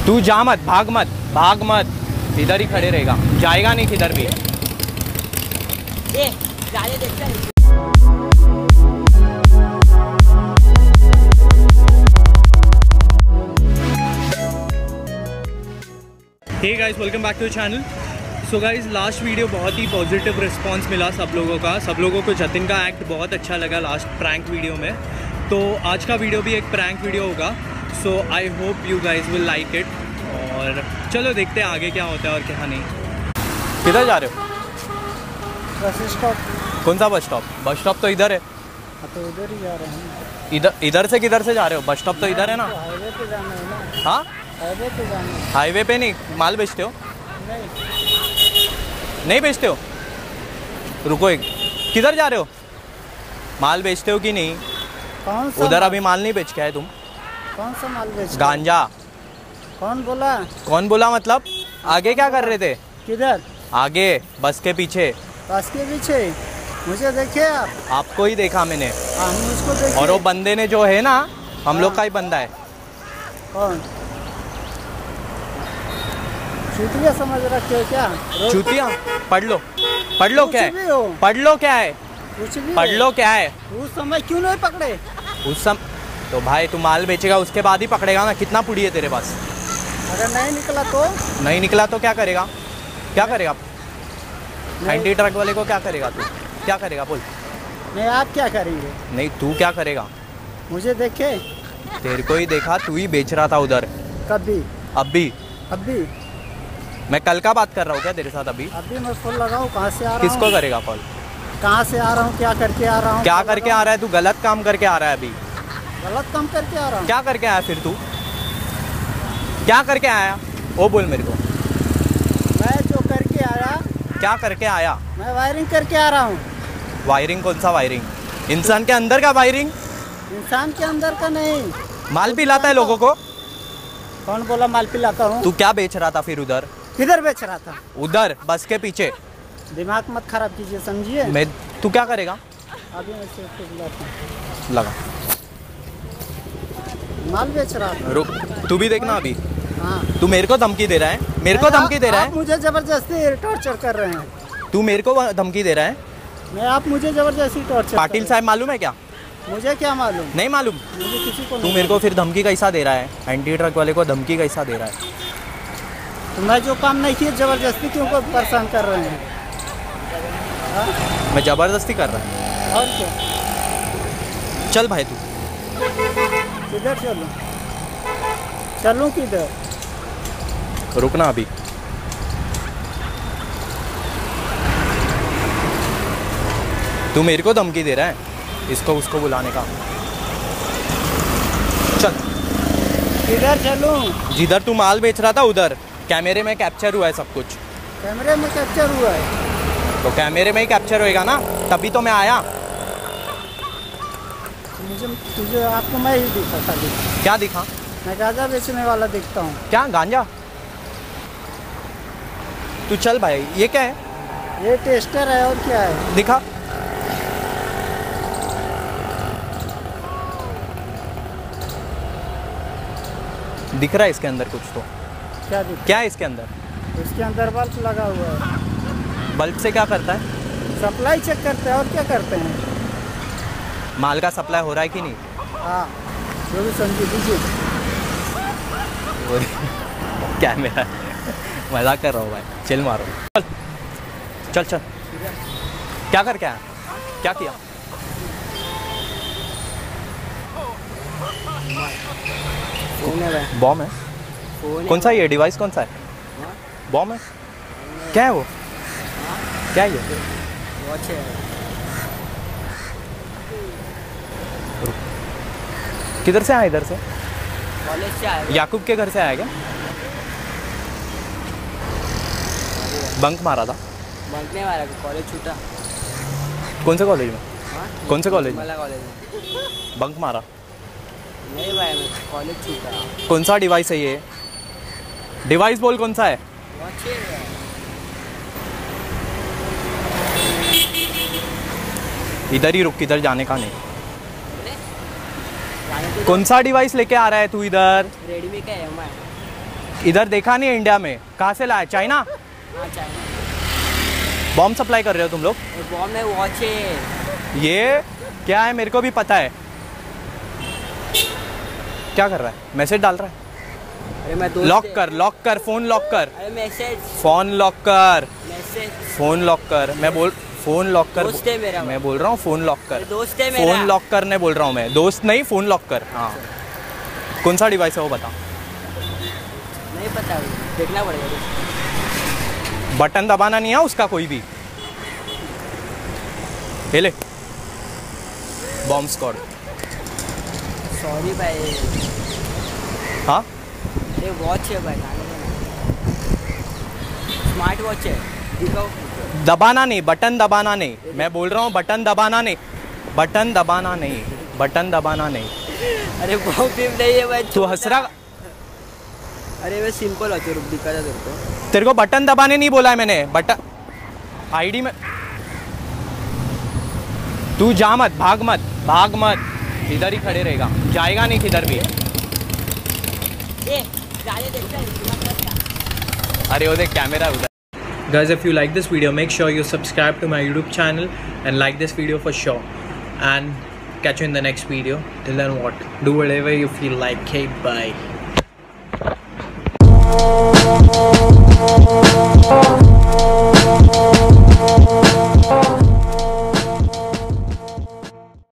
तू जा मत, भाग मत, भाग मत, इधर ही खड़े रहेगा, जाएगा नहीं किधर भी। जाने देखते हैं। Hey guys, welcome back to channel. So guys, last video बहुत ही पॉजिटिव रिस्पांस मिला सब लोगों का। सब लोगों को जतिन का एक्ट बहुत अच्छा लगा लास्ट प्रैंक वीडियो में। तो आज का वीडियो भी एक प्रैंक वीडियो होगा। So I hope you guys will like it. और चलो देखते हैं आगे क्या होता है और क्या नहीं। किधर जा रहे हो? Bus stop. कौन सा बस स्टॉप? बस स्टॉप तो इधर है। तो इधर ही जा रहे हैं। इधर से किधर से जा रहे हो? बस स्टॉप तो इधर है ना। हाईवे पे जाना है ना। हाँ, हाईवे पे जाना है। हाईवे पे नहीं, माल बेचते हो? नहीं बेचते हो? रुको, एक किधर जा रहे हो? माल बेचते हो कि नहीं? कौन सा? उधर अभी माल नहीं बेच के आए तुम? कौन सा माल बेच? गांजा। कौन बोला? कौन बोला मतलब? आगे क्या कर रहे थे? किधर? आगे बस के पीछे। बस के पीछे? मुझे देखे आप? आपको ही देखा मैंने। मुझको देखे। और वो बंदे ने जो है ना, हम लोग का ही बंदा है। कौन? चूतिया समझ रखे हो क्या? चूतिया? पढ़ लो, पढ़ लो क्या है, पढ़ लो क्या है, कुछ भी पढ़ लो क्या है। उस समय क्यों नहीं पकड़े? उस समय तो भाई तू माल बेचेगा उसके बाद ही पकड़ेगा ना। कितना पुड़ी है तेरे पास? अगर नहीं निकला तो? नहीं निकला तो क्या करेगा? क्या करेगा? एंटी ट्रक वाले को क्या करेगा तू? क्या करेगा बोल? नहीं, आप क्या करेंगे? नहीं, तू क्या करेगा? मुझे देखे? तेरे को ही देखा, तू ही बेच रहा था उधर। कभी? अभी मैं कल का बात कर रहा हूँ क्या तेरे साथ? अभी मैं फोन लगाऊँ? कहाँ से आ रहा हूँ? किसको करेगा कॉल? कहाँ से आ रहा हूँ? क्या करके आ रहा हूँ? क्या करके आ रहा है तू? गलत काम करके आ रहा है अभी। गलत काम करके आ रहा हूँ? क्या करके आया फिर तू? क्या करके आया वो बोल मेरे को। मैं जो करके आया। क्या करके आया? मैं वायरिंग करके आ रहा हूँ। वायरिंग? कौन सा वायरिंग? इंसान के अंदर का वायरिंग? इंसान के अंदर का नहीं। माल पिलाता है लोगों को? कौन बोला माल पिलाता हूँ? तू क्या बेच रहा था फिर उधर? किधर बेच रहा था? उधर बस के पीछे। दिमाग मत खराब कीजिए, समझिए। मैं तू क्या करेगा? अभी मैं सेफ को बुलाता हूं। लगा। माल बेच रहा था। रुक, तू भी देखना अभी। हाँ। तू मेरे को धमकी दे रहा है? मेरे को धमकी दे रहा है? मुझे जबरदस्ती टॉर्चर कर रहे हैं। तू मेरे को धमकी दे रहा है? मैं आप मुझे जबरदस्ती टॉर्चर। पाटिल साहब मालूम है क्या? मुझे क्या मालूम? नहीं मालूम? मुझे किसी को। तू मेरे को फिर धमकी कैसा दे रहा है? एंटी ट्रक वाले को धमकी कैसा दे रहा है? तो मैं जो काम नहीं किया जबरदस्ती क्यों को परेशान कर रहे हैं? मैं जबरदस्ती कर रहा हूँ? और क्या? चल भाई तू। किधर चलूं? चलूं किधर? रुकना अभी। तू मेरे को धमकी दे रहा है इसको उसको बुलाने का? चल। किधर चलूं? जिधर तू माल बेच रहा था उधर। कैमरे में कैप्चर हुआ है सब कुछ। कैमरे में कैप्चर हुआ है? तो कैमरे में ही कैप्चर होएगा ना, तभी तो मैं आया। तुझे आपको मैं ही दिखा था। क्या दिखा? मैं गांजा बेचने वाला दिखता हूँ। क्या गांजा? तू चल भाई। ये क्या है? ये टेस्टर है। और क्या है? दिखा। दिख रहा है इसके अंदर कुछ तो? क्या है इसके अंदर? इसके अंदर बल्ब लगा हुआ है। बल्ब से क्या करता है? सप्लाई चेक करते हैं। और क्या करते हैं? माल का सप्लाई हो रहा है कि नहीं? हाँ, जो भी समझी दीजिए। क्या मेरा मजाक कर रहा हूँ भाई। चल मारो। चल चल चल। क्या करके आया? क्या किया? बॉम्ब है? कौन सा ये डिवाइस? कौन सा है? बॉम्ब है? क्या है वो? क्या है ये? वॉच है। किधर से आया? इधर से? कॉलेज से आया। याकूब के घर से आया क्या? बंक मारा था? बंक नहीं मारा, कॉलेज छूटा। कौन से कॉलेज में? कौन से कॉलेज में? कॉलेज। बंक मारा? नहीं भाई, कॉलेज छूटा। कौन सा डिवाइस है ये? डिवाइस बोल, कौन सा है? इधर ही रुक, किधर जाने का नहीं। कौन सा डिवाइस लेके आ रहा है तू इधर? रेडमी का है। इधर देखा नहीं है इंडिया में, कहाँ से लाया? चाइना? हाँ चाइना। बॉम्ब सप्लाई कर रहे हो तुम लोग? बॉम्ब में वॉच है। ये क्या है मेरे को भी पता है। क्या कर रहा है? मैसेज डाल रहा है? अरे मैं लॉक कर, लॉक कर, फोन लॉक कर। अरे मैसेज, फोन लॉक कर, मैसेज, फोन लॉक कर। मैं बोल फोन लॉक कर। दोस्त है मेरा। मैं बोल रहा हूँ फोन लॉक कर। दोस्त है मेरा। फोन लॉक करने बोल रहा हूँ मैं, दोस्त नहीं, फोन लॉक कर। हाँ कौन सा डिवाइस है वो बता। नहीं पता, देखना पड़ेगा। बटन दबाना नहीं है उसका कोई भी। ले बॉम्ब स्क्वाड। सॉरी भाई। हाँ ये वॉच है भाई, स्मार्ट वॉच है। दिखाओ। दबाना नहीं, बटन दबाना नहीं। मैं बोल रहा हूँ बटन दबाना नहीं, बटन दबाना नहीं, बटन दबाना नहीं। अरे बहुत नहीं है भाई। तू हंस रहा? अरे मैं सिंपल वॉच है, रुक दिखा था तेरे को बटन दबाने नहीं बोला है मैंने। बटन आईडी में तू जा मत, भाग मत, भाग मत, इधर ही खड़े रहेगा, जाएगा नहीं किधर भी। अरे वो देख कैमरा उधर। Guys, if you like this video, make sure you subscribe to my YouTube channel and like this video for sure. And catch you in the next video. Till then, what? Do whatever you feel like. Okay, bye.